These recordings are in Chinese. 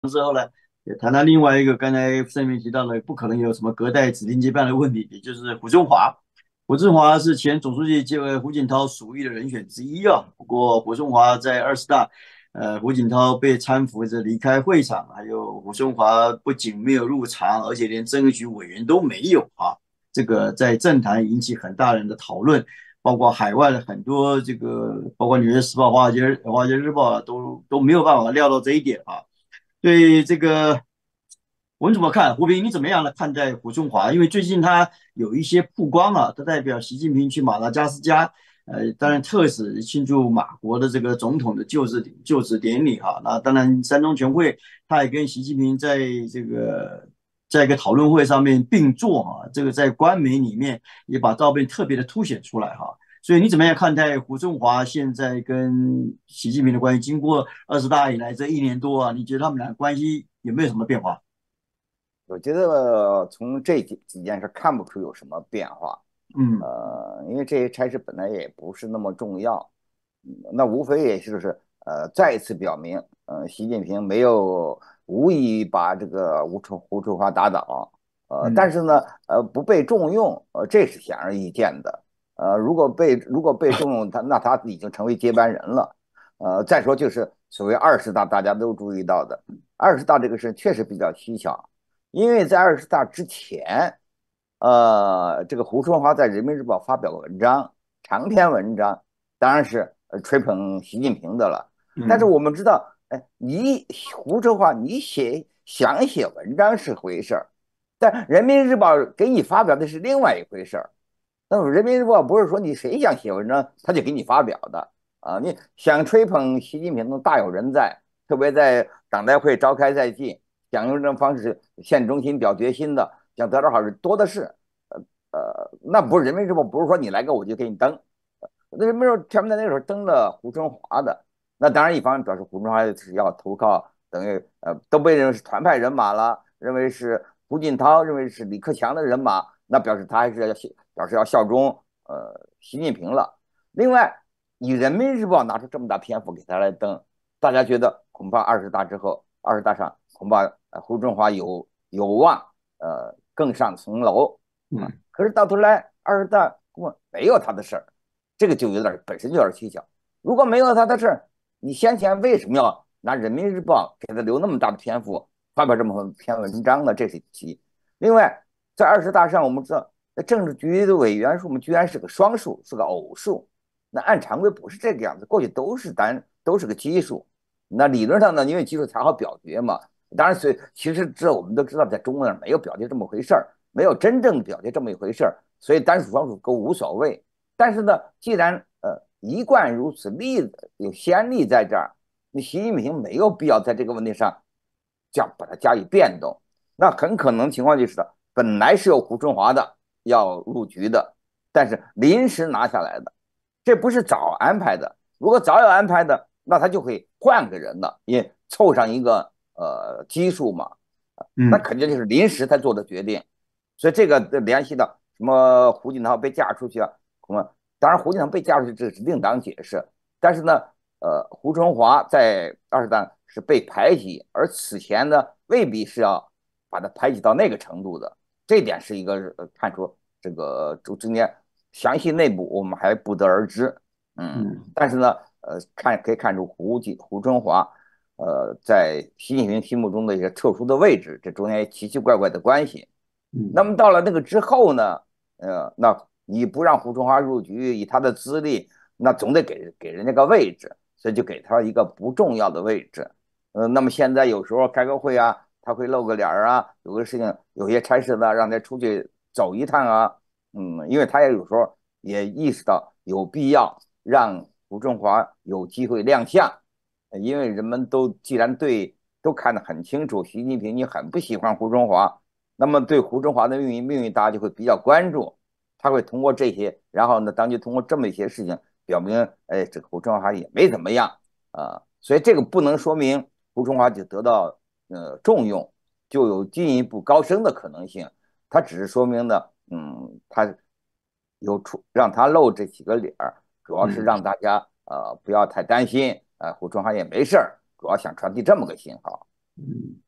之后呢，也谈到另外一个刚才上面提到的，不可能有什么隔代指定接班的问题，也就是胡春华。胡春华是前总书记接为胡锦涛属意的人选之一啊。不过胡春华在20大，胡锦涛被搀扶着离开会场，还有胡春华不仅没有入场，而且连政治局委员都没有啊。这个在政坛引起很大人的讨论，包括海外的很多这个，包括《纽约时报》、华尔街日报》都没有办法料到这一点啊。对这个，我们怎么看？胡平，你怎么样来看待胡春华？因为最近他有一些曝光啊，他代表习近平去马达加斯加，当然特使庆祝马国的这个总统的就职典礼哈。那当然，三中全会他也跟习近平在一个讨论会上面并坐哈，这个在官媒里面也把照片特别的凸显出来哈。所以你怎么样看待胡春华现在跟习近平的关系？经过20大以来这1年多啊，你觉得他们俩关系有没有什么变化？ 我觉得从这几件事看不出有什么变化， 嗯因为这些差事本来也不是那么重要，那无非也就是再一次表明，习近平没有无意把这个胡春华打倒，但嗯是呢，不被重用，这是显而易见的，如果被重用，那他已经成为接班人了，再说就是所谓20大，大家都注意到的，二十大这个事确实比较蹊跷。因为在20大之前，这个胡春华在人民日报发表过文章，长篇文章，当然是吹捧习近平的了。但是嗯我们知道，哎，胡春华想写文章是回事儿，但人民日报给你发表的是另外一回事儿。那么人民日报不是说你谁想写文章他就给你发表的啊，你想吹捧习近平的大有人在，特别在党代会召开在即。想用这种方式献忠心、表决心的，想得到好事多的是。那不是人民日报，不是说你来个我就给你登。那人民日报前面在那时候登了胡春华的，那当然一方面表示胡春华是要投靠，等于都被认为是团派人马了，认为是胡锦涛，认为是李克强的人马，那表示他还是表示要效忠习近平了。另外，以人民日报拿出这么大篇幅给他来登，大家觉得恐怕二十大之后，二十大上恐怕胡春华有望更上层楼啊。 嗯。 可是到头来二十大根本没有他的事儿，这个就本身就有点蹊跷。如果没有他的事儿，你先前为什么要拿人民日报给他留那么大的篇幅发表这么篇文章呢？这是其。另外，在二十大上，我们知道政治局的委员数目居然是个双数，是个偶数。那按常规不是这个样子，过去都是个奇数。那理论上呢，因为奇数才好表决嘛。当然，其实我们都知道，在中国那没有表决这么回事儿，没有真正表决这么一回事儿，所以单数双数都无所谓。但是呢，既然一贯如此，有先例在这儿，你习近平没有必要在这个问题上把它加以变动。那很可能情况就是的，本来是有胡春华的要入局的，但是临时拿下来的，这不是早安排的。如果早有安排的，那他就会换个人了，也凑上一个基数嘛，那嗯肯定就是临时他做的决定。所以这个联系到什么胡锦涛被嫁出去啊，当然胡锦涛被嫁出去这是另当解释，但是呢，胡春华在二十大是被排挤，而此前呢未必是要把他排挤到那个程度的，这点是一个看出这个中间详细内部我们还不得而知。 嗯但是呢，可以看出胡春华，在习近平心目中的一些特殊的位置，这中间奇奇怪怪的关系。那嗯么到了那个之后呢，那你不让胡春华入局，以他的资历，那总得给人家个位置，所以就给他一个不重要的位置。那么现在有时候开个会啊，他会露个脸啊，有个事情，有些差事呢，让他出去走一趟啊，因为他也有时候也意识到有必要让胡春华有机会亮相，因为人们既然都看得很清楚，习近平你很不喜欢胡春华，那么对胡春华的命运大家就会比较关注，他会通过这些，然后呢，当就通过这么一些事情表明，哎，这个胡春华也没怎么样所以这个不能说明胡春华就得到重用，就有进一步高升的可能性，他只是说明呢，他让他露这几个脸儿，主要是嗯。 让大家不要太担心，胡春华也没事儿，主要想传递这么个信号。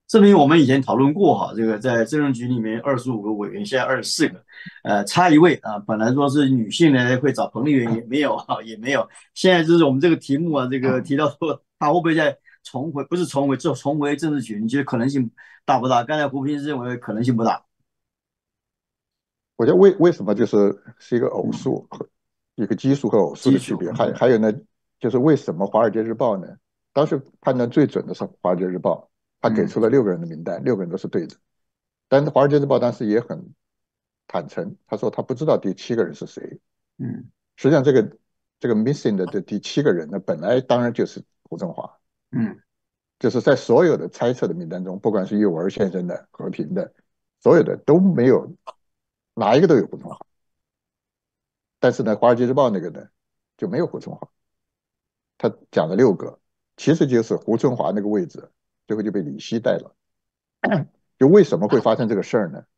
证明我们以前讨论过哈，这个在政治局里面25个委员，现在24个，差一位啊。本来说是女性呢会找彭丽媛，也没有哈，也没有。现在就是我们这个题目啊，这个提到说他会不会再重回，不是重回，就重回政治局？你觉得可能性大不大？刚才胡平是认为可能性不大。 我觉得为什么是一个偶嗯， 数和一个奇数和偶数的技术， 区别，还有呢，就是为什么《华尔街日报》呢？当时判断最准的是《华尔街日报》，他给嗯出了6个人的名单，6个人都是对的。但是《华尔街日报》当时也很坦诚，他说他不知道第7个人是谁。 嗯实际上，这个 missing 的第7个人呢，本来当然就是胡春华， 嗯就是在所有的猜测的名单中，不管是幼儿先生的、和平的，所有的都没有哪一个都有胡春华。但是呢，《华尔街日报》那个呢就没有胡春华，他讲了6个，其实就是胡春华那个位置，最后就被李希带了。就为什么会发生这个事儿呢？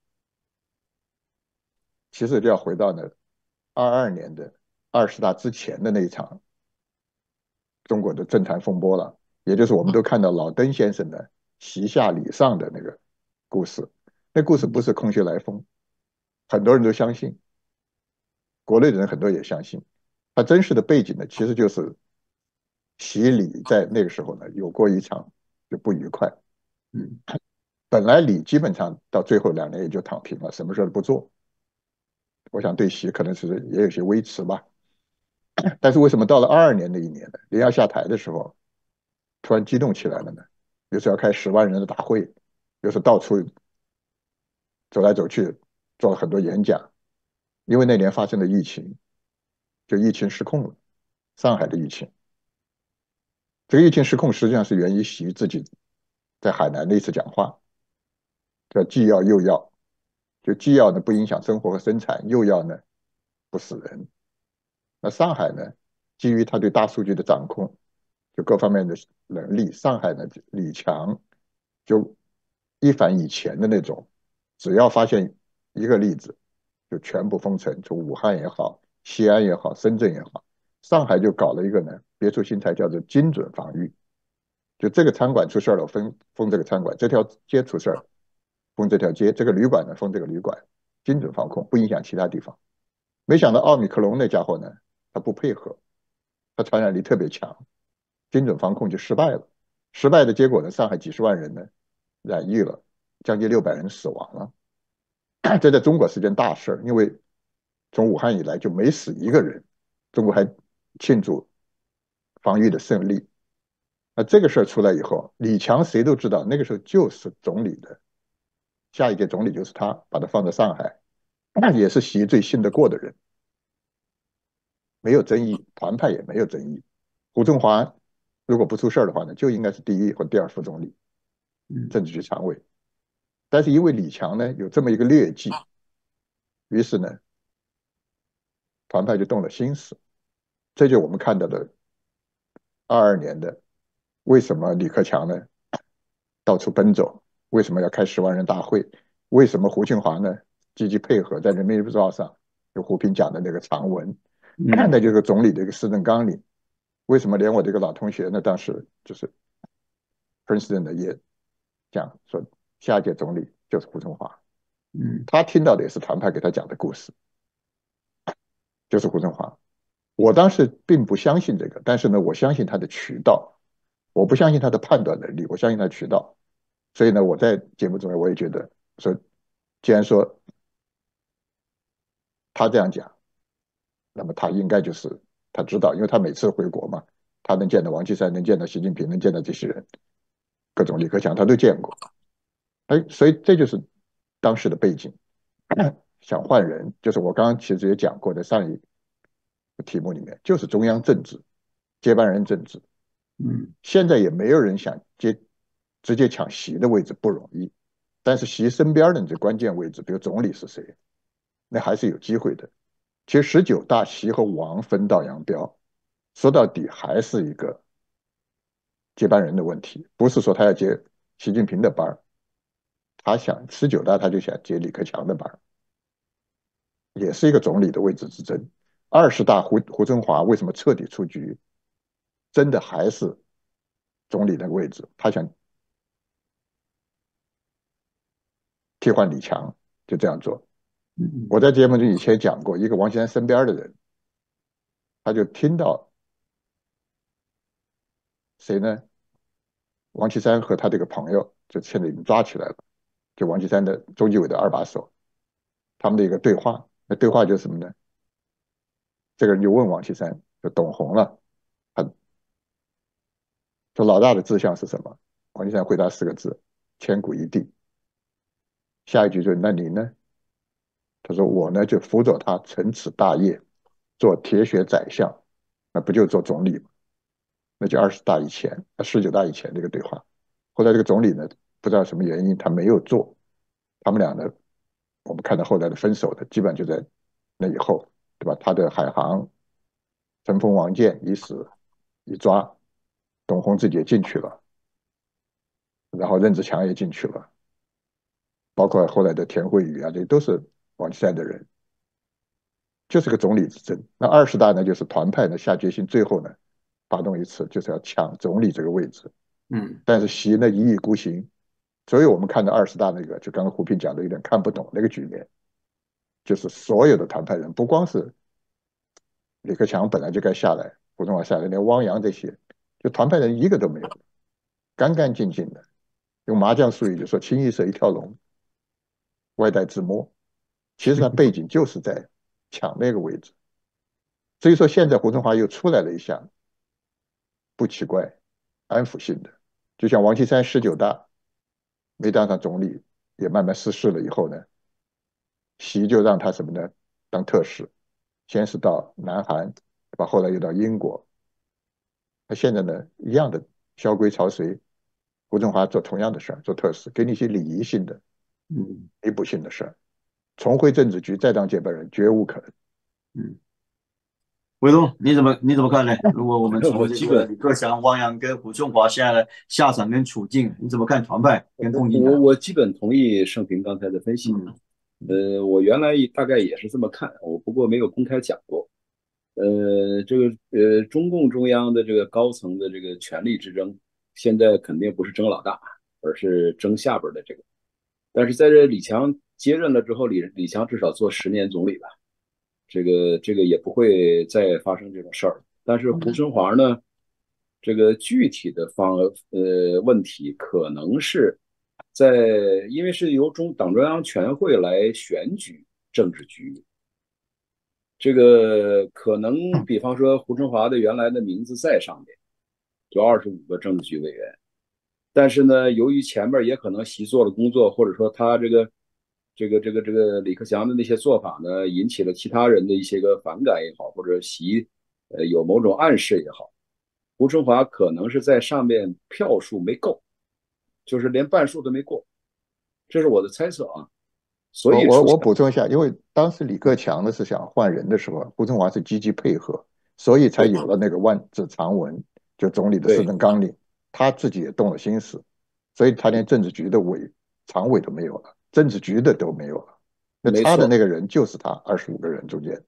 其实就要回到呢22年的20大之前的那一场中国的政坛风波了，也就是我们都看到老登先生的席下礼上的那个故事。那故事不是空穴来风，很多人都相信，国内的人很多也相信。他真实的背景呢，其实就是习李在那个时候呢有过一场就不愉快。 嗯本来李基本上到最后2年也就躺平了，什么事都不做。我想对习可能是也有些微词吧。但是为什么到了22年那一年呢？林要下台的时候，突然激动起来了呢？又是要开10万人的大会，又是到处走来走去，做了很多演讲。因为那年发生的疫情，就疫情失控了，上海的疫情。这个疫情失控实际上是源于习自己在海南的一次讲话，叫既要又要，就既要呢不影响生活和生产，又要呢不死人。那上海呢，基于他对大数据的掌控，就各方面的能力，上海呢李强就一反以前的那种，只要发现一个例子，就全部封城，从武汉也好，西安也好，深圳也好，上海就搞了一个呢别出心裁，叫做精准防御。就这个餐馆出事了，封这个餐馆；这条街出事儿，封这条街；这个旅馆呢，封这个旅馆，精准防控，不影响其他地方。没想到奥密克戎那家伙呢，他不配合，他传染力特别强，精准防控就失败了。失败的结果呢，上海几十万人呢染疫了，将近600人死亡了。这在中国是件大事儿，因为从武汉以来就没死一个人，中国还庆祝防御的胜利。那这个事儿出来以后，李强谁都知道，那个时候就是总理的下一届总理就是他，把他放在上海，也是习最信得过的人，没有争议，团派也没有争议。胡春华如果不出事儿的话呢，就应该是第1或第2副总理， 嗯政治局常委。但是因为李强呢有这么一个劣迹，于是呢团派就动了心思，这就我们看到的22年的为什么李克强呢到处奔走，为什么要开10万人大会，为什么胡庆华呢积极配合在人民日报上就胡平讲的那个长文， 嗯那就是总理的一个施政纲领。为什么连我这个老同学呢，当时就是 Princeton 的也讲说，下一届总理就是胡春华， 嗯他听到的也是团派给他讲的故事，就是胡春华。我当时并不相信这个，但是呢，我相信他的渠道，我不相信他的判断能力，我相信他的渠道。所以呢，我在节目中我也觉得说，既然说他这样讲，那么他应该就是他知道，因为他每次回国嘛，他能见到王岐山，能见到习近平，能见到这些人，各种李克强他都见过。哎，所以这就是当时的背景。想换人，就是我刚刚其实也讲过的上一个题目里面，就是中央政治、接班人政治。 嗯现在也没有人想直接抢习的位置，不容易。但是习身边的这关键位置，比如总理是谁，那还是有机会的。其实19大习和王分道扬镳，说到底还是一个接班人的问题，不是说他要接习近平的班儿，他想19大他就想接李克强的班儿，也是一个总理的位置之争。20大胡春华为什么彻底出局？真的还是总理那个位置，他想替换李强，就这样做。 嗯我在节目中以前讲过，一个王岐山身边的人，他就听到谁呢？王岐山和他这个朋友，就现在已经抓起来了，就王岐山的中纪委的二把手，他们的一个对话。那对话就是什么呢？这个人就问王岐山，就懂红了，他说老大的志向是什么？王岐山回答4个字：千古一帝。下一句就是那你呢？他说我呢就辅佐他成此大业，做铁血宰相，那不就做总理吗？那就20大以前，19大以前这个对话。后来这个总理呢，不知道什么原因他没有做，他们俩呢，我们看到后来的分手的，基本就在那以后，对吧？他的海航乘风王舰一死一抓，董洪自己也进去了，然后任志强也进去了，包括后来的田惠宇啊，这都是王岐山的人，就是个总理之争。那20大呢，就是团派呢下决心，最后呢发动一次，就是要抢总理这个位置。 嗯但是习呢一意孤行，所以我们看到20大那个，就刚刚胡平讲的有点看不懂那个局面，就是所有的谈判人，不光是李克强本来就该下来，胡春华下来，连汪洋这些，就谈判人一个都没有，干干净净的，用麻将术语就说清一色一条龙，外带自摸。其实他背景就是在抢那个位置，所以说现在胡春华又出来了一下，不奇怪，安抚性的，就像王岐山19大没当上总理，也慢慢失势了以后呢，习就让他什么呢？当特使，先是到南韩，把后来又到英国。他现在呢，一样的萧规曹随，胡春华做同样的事儿，做特使，给你一些礼仪性的、 嗯弥补性的事儿。重回政治局再当接班人，绝无可能。 嗯。伟东，你怎么看呢？如果我们从这我基本个李克强、汪洋跟胡春华现在的下场跟处境，你怎么看团派跟共进党？ 我我基本同意盛平刚才的分析。 嗯我原来大概也是这么看，我不过没有公开讲过。这个中共中央的这个高层的这个权力之争，现在肯定不是争老大，而是争下边的这个。但是在这李强接任了之后，李强至少做10年总理吧，这个也不会再发生这种事儿。但是胡春华呢，这个具体的问题可能是在，因为是由党中央全会来选举政治局，这个可能比方说胡春华的原来的名字在上面，就25个政治局委员，但是呢，由于前面也可能习做了工作，或者说他这个李克强的那些做法呢，引起了其他人的一些个反感也好，或者习有某种暗示也好，胡春华可能是在上面票数没够，就是连半数都没过，这是我的猜测啊。所我我我以出现补充一下，因为当时李克强呢是想换人的时候，胡春华是积极配合，所以才有了那个万字长文，就总理的施对， 政纲领，他自己也动了心思，所以他连政治局的常委都没有了，政治局的都没有了，那没错。 差的那个人就是他25个人中间。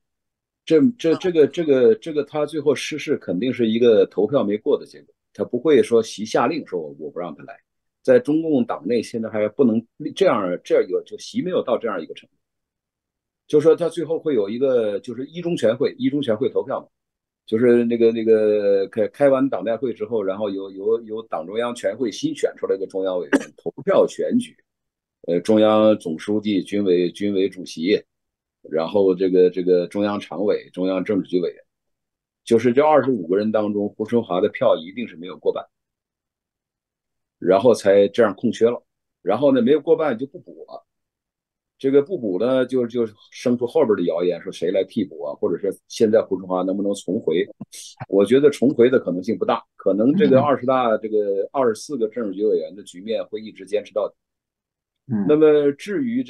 这个他最后失势肯定是一个投票没过的结果，他不会说习下令说我不让他来，在中共党内现在还不能这样有就习没有到这样一个程度，就是说他最后会有一个就是一中全会投票嘛，就是那个开完党代会之后，然后由党中央全会新选出来一个中央委员投票选举，中央总书记、军委主席，然后这个中央常委、中央政治局委员，就是这25个人当中，胡春华的票一定是没有过半，然后才这样空缺了，然后呢没有过半就不补了。这个不补呢，就生出后边的谣言，说谁来替补啊，或者是现在胡春华能不能重回？我觉得重回的可能性不大，可能这个20大这个24个政治局委员的局面会一直坚持到底。那嗯么至于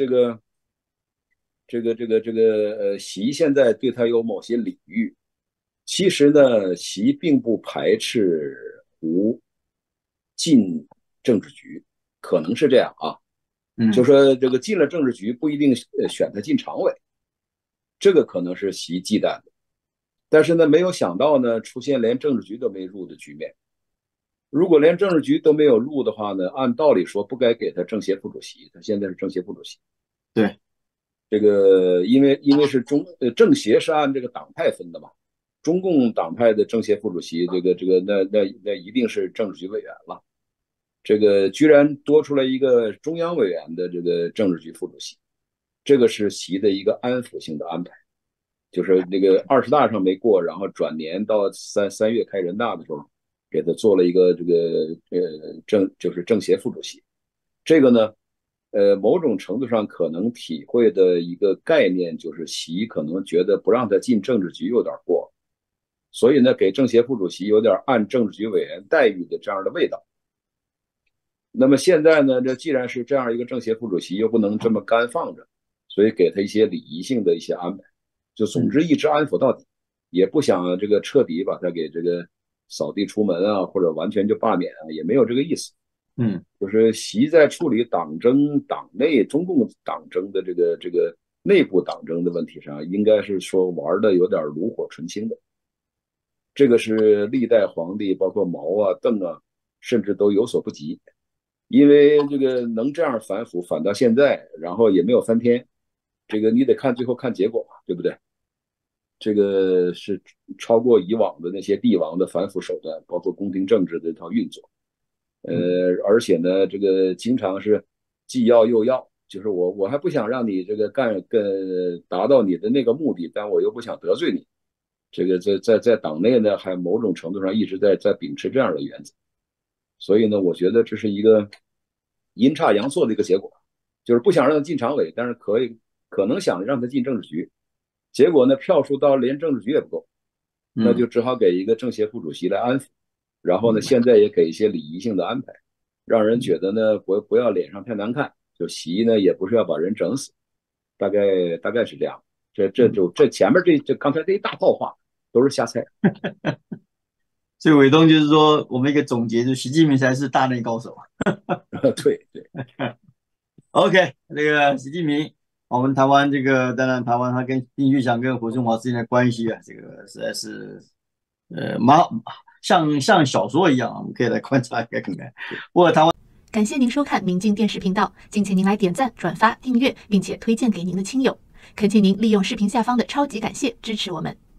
习现在对他有某些礼遇，其实呢，习并不排斥胡进政治局，可能是这样啊。就嗯说这个进了政治局不一定选他进常委，这个可能是习忌惮的。但是呢，没有想到呢，出现连政治局都没入的局面。 如果连政治局都没有入的话呢，按道理说不该给他政协副主席，他现在是政协副主席。 对， 这个因为是政协是按这个党派分的嘛，中共党派的政协副主席，那一定是政治局委员了。这个居然多出来一个中央委员的这个政治局副主席，这个是习的一个安抚性的安排，就是那个20大上没过，然后转年到三月开人大的时候，给他做了一个这个就是政协副主席。这个呢，某种程度上可能体会的一个概念就是习可能觉得不让他进政治局有点过，所以呢，给政协副主席有点按政治局委员待遇的这样的味道。那么现在呢，这既然是这样一个政协副主席，又不能这么干放着，所以给他一些礼仪性的一些安排，就总之一直安抚到底，也不想这个彻底把他给这个扫地出门啊，或者完全就罢免啊，也没有这个意思。就是习在处理党争、党内中共党争的这个内部党争的问题上，应该是说玩的有点炉火纯青的。这个是历代皇帝，包括毛啊、邓啊，甚至都有所不及。因为这个能这样反腐反到现在，然后也没有翻天，这个你得看最后看结果嘛，对不对？这个是超过以往的那些帝王的反腐手段，包括宫廷政治的一套运作。而且呢，这个经常是既要又要，就是我还不想让你这个达到你的那个目的，但我又不想得罪你。这个在党内呢，还某种程度上一直在秉持这样的原则。所以呢，我觉得这是一个阴差阳错的一个结果，就是不想让他进常委，但是可能想让他进政治局，结果呢票数到连政治局也不够，那就只好给一个政协副主席来安抚，然后呢现在也给一些礼仪性的安排，让人觉得呢不要脸上太难看，就习呢也不是要把人整死，大概是这样。这前面这刚才这一大套话都是瞎猜。 所以伟东就是说，我们一个总结，就是习近平才是大内高手。 对。 OK， 那个习近平，我们台湾这个，当然台湾他跟丁薛祥跟胡春华之间的关系啊，这个实在是像小说一样，我们可以来观察一下看看。不过台湾， 感谢您收看明镜电视频道，敬请您来点赞、转发、订阅，并且推荐给您的亲友。恳请您利用视频下方的超级感谢支持我们。